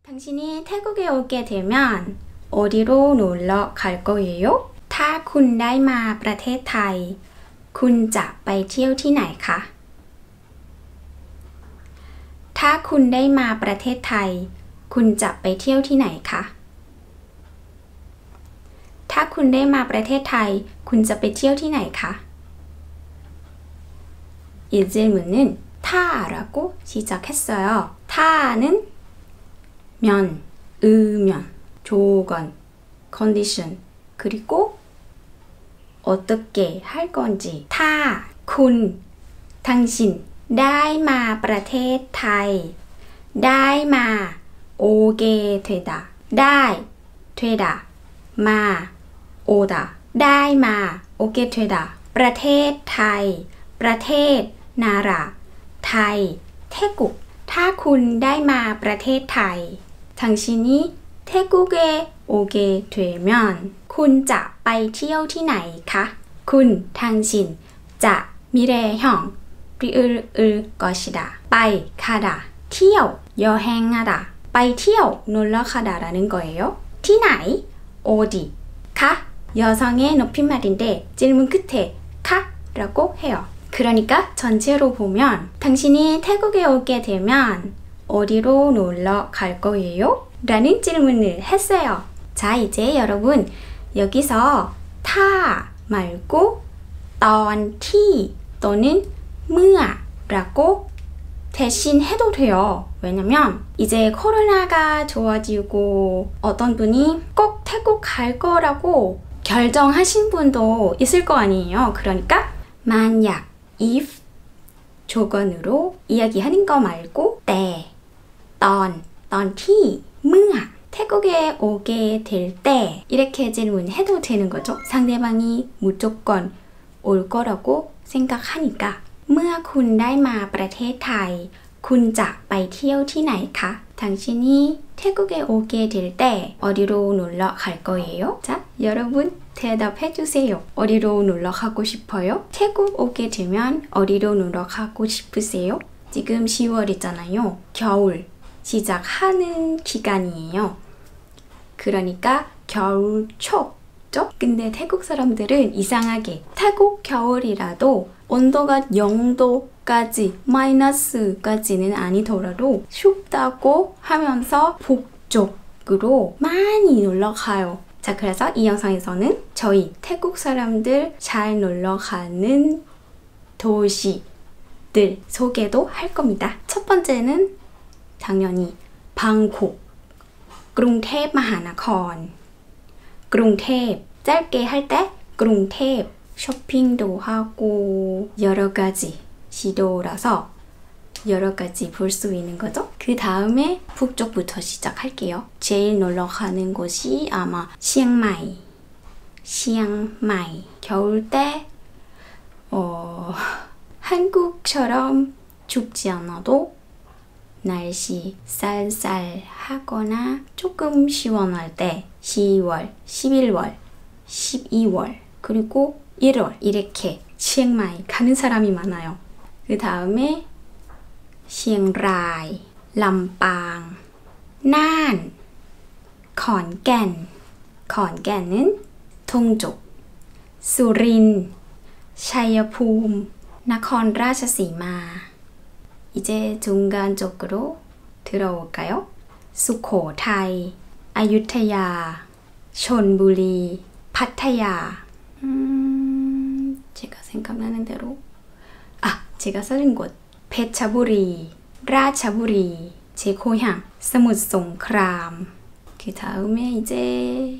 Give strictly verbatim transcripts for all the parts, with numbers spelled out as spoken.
당신이 태국에 오게 되면 어디로 놀러 갈 거예요? ถ้าคุณได้มาประเทศไทยคุณจะไปเที่ยวที่ไหนคะถ้าคุณได้มาประเทศไทยคุณจะไปเที่ยวที่ไหนคะถ้าคุณได้มาประเทศไทยคุณจะไปเที่ยวที่ไหนคะ 이 질문은 타라고 시작했어요. 타는 면, 의면, 조건, 컨디션, 그리고 어떻게 할 건지. 타, 군, 당신, ได้มาประเทศไทยได้มา오게 되다ได้되다มา오다ได้มา오게 되다ประเทศไทยประเทศนาราไทย태국ถ้าคุณได้มาประเทศไทย당신이 태국에 오게 되면 คุณจะไปเที่ยวที่ไหนคะคุณ당신จะ미래형 리을을 것이다. ไป 가다. เที่ยว 여행하다. ไปเที่ยว 놀러 가다라는 거예요. ที่ไหน 어디. 가. 여성의 높임말인데 질문 끝에 가라고 해요. 그러니까 전체로 보면 당신이 태국에 오게 되면 어디로 놀러 갈 거예요? 라는 질문을 했어요. 자, 이제 여러분 여기서 타 말고 ตอนที่ 또는 เมื่อ 라고 대신 해도 돼요. 왜냐면 이제 코로나가 좋아지고 어떤 분이 꼭 태국 갈 거라고 결정하신 분도 있을 거 아니에요. 그러니까 만약, if 조건으로 이야기하는 거 말고 때, ตอน ตอนที่ เมื่อ 태국에 오게 될 때 이렇게 질문해도 되는 거죠. 상대방이 무조건 올 거라고 생각하니까 เมื่อคุณได้มาประเทศไทยคุณจะไปเที่ยวที่ไหนคะ 당신이 태국에 오게 될 때 어디로 놀러 갈 거예요? 자, 여러분 대답해 주세요. 어디로 놀러 가고 싶어요? 태국 오게 되면 어디로 놀러 가고 싶으세요? 지금 시월이잖아요. 겨울 시작하는 기간이에요. 그러니까 겨울 초죠? 근데 태국 사람들은 이상하게 태국 겨울이라도 온도가 영도까지 마이너스까지는 아니더라도 춥다고 하면서 북쪽으로 많이 놀러 가요. 자, 그래서 이 영상에서는 저희 태국 사람들 잘 놀러 가는 도시들 소개도 할 겁니다. 첫 번째는 당연히 방콕, 그룽테프 마하나콘. 그룽테프 짧게 할 때 그룽테프 쇼핑도 하고 여러 가지 시도라서 여러 가지 볼 수 있는 거죠. 그 다음에 북쪽부터 시작할게요. 제일 놀러 가는 곳이 아마 치앙마이. 치앙마이. 겨울 때 어, 한국처럼 춥지 않아도 날씨 쌀쌀하거나 조금 시원할 때 시월, 십일월, 십이월 그리고 일월 이렇게 치앙마이 가는 사람이 많아요. 그 다음에 치앙라이, 람빵, 난, 건겐. 건겐은 동쪽, 수린, 샤이어품, 나콘라샤시마. 이제 중간쪽으로 들어올까요? 수코타이, 아유타야, 션부리, 파타야. 음, 제가 생각나는 대로 아, 제가 써진 곳 페차부리, 라차부리, 제 고향 스무송크람. 그 다음에 이제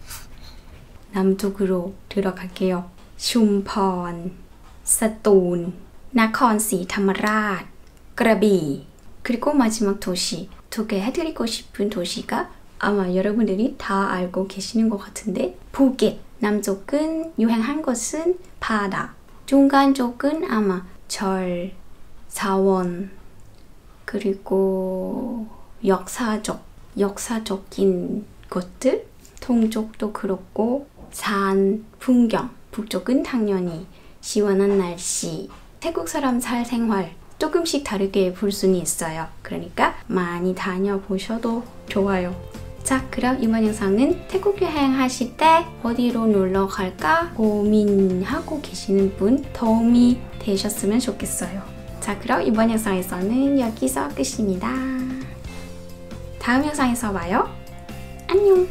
남쪽으로 들어갈게요. 춤폰, 사돈, 나콘시타마랏, 그라비. 그리고 마지막 도시 두 개 해드리고 싶은 도시가 아마 여러분들이 다 알고 계시는 것 같은데 푸켓. 남쪽은 유행한 것은 바다. 중간 쪽은 아마 절, 사원, 그리고 역사적, 역사적인 것들. 동쪽도 그렇고 산, 풍경. 북쪽은 당연히 시원한 날씨. 태국 사람 살 생활 조금씩 다르게 볼 수는 있어요. 그러니까 많이 다녀보셔도 좋아요. 자, 그럼 이번 영상은 태국 여행 하실 때 어디로 놀러 갈까 고민하고 계시는 분 도움이 되셨으면 좋겠어요. 자, 그럼 이번 영상에서는 여기서 끝입니다. 다음 영상에서 봐요. 안녕.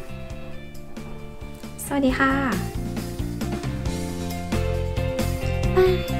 사와디카. 바이.